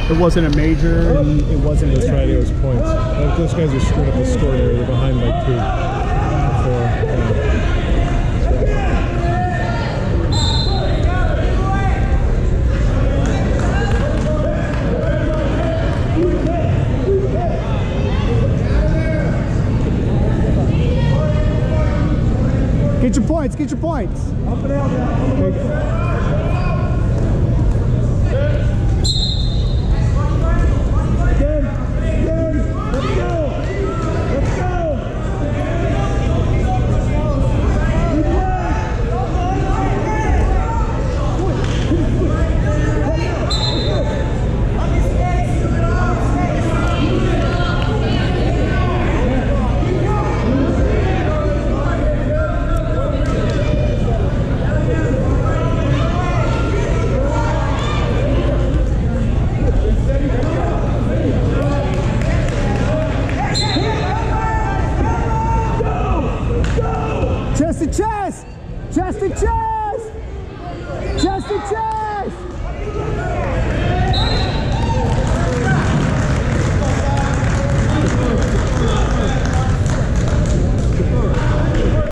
It wasn't a major, and it wasn't a That's right, it was points. Those guys are screwing up the score there. They're behind by 2. 4. Yeah. Get your points, get your points. Up and out. Chest to chest! Chest to chest! Chest to chest!